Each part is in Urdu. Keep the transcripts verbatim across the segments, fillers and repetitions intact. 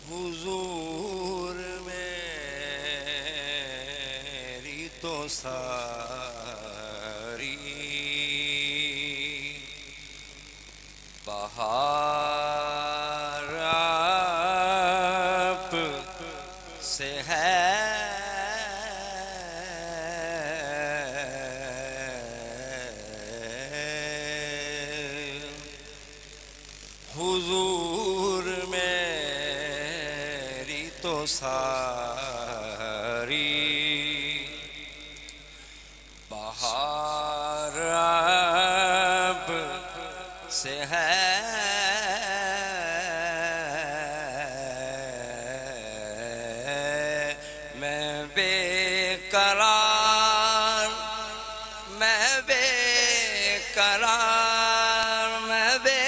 حضور میری تو ساری بہار آپ سے ہے، حضور میری تو ساری بہار آپ سے ہے، میں بے قرار میں بے قرار میں بے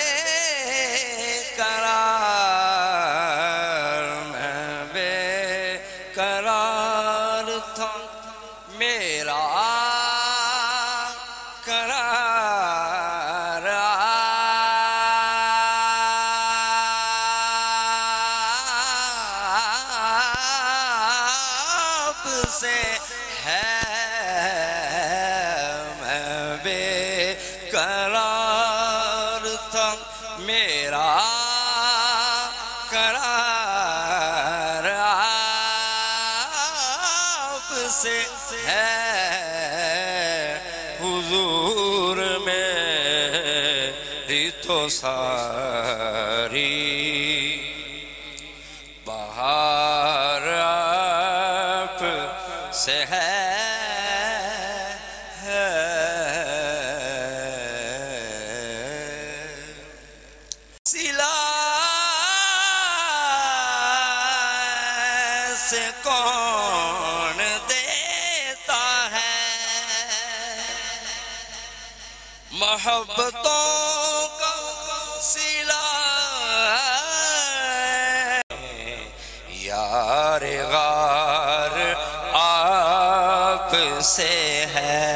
قرار میں بے قرار تھا، میرا قرار آپ سے ہے، میں بے قرار تھا، میرا قرار آپ سے ہے، حضور میری تو ساری بہار آپ سے ہے، سلا سے کون دیتا ہے محبتوں کا سلا، یار غار آپ سے ہے،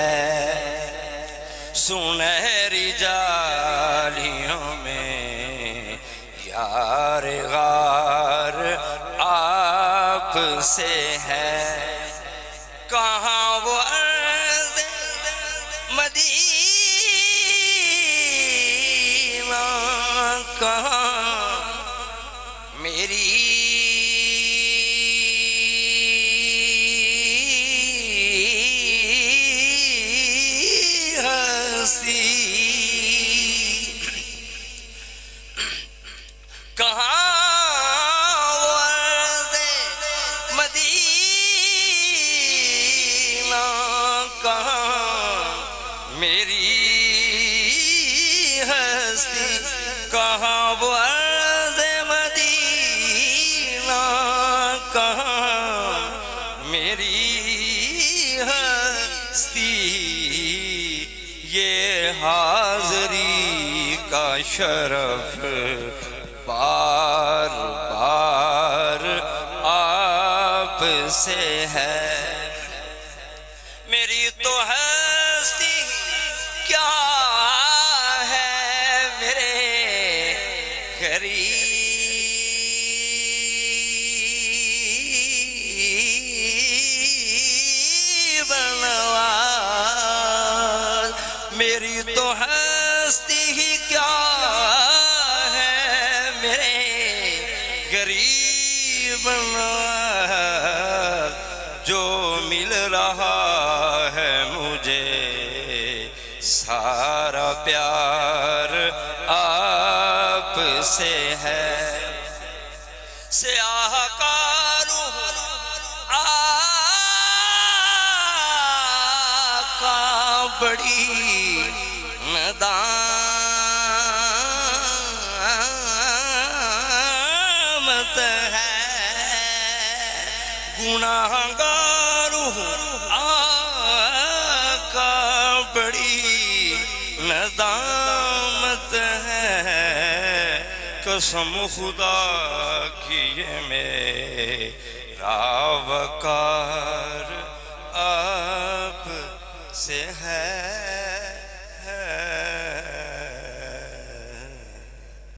سنہری جالیوں میں یار غار آپ سے ہے، کہاں وہ ارض مدینہ، کہاں میری ہستی، کہاں وہ ارض مدینہ، کہاں میری ہستی، کہاں وہ ارض مدینہ، کہاں میری ہستی، یہ حاضری کا شرف بار بار آپ سے ہے، میری تو ہستی کیا ہے میرے غریب نواز، میری تو ہستی ہی کیا ہے میرے غریب نواز، جو مل رہا ہے مجھے سارا پیار آپ سے ہے، سیاہ کاروں آقا بڑی ندامت ہے، گناہ گاروں آقا بڑی ندامت ہے، قسم خدا کی یہ میرا وقار آپ سے ہے۔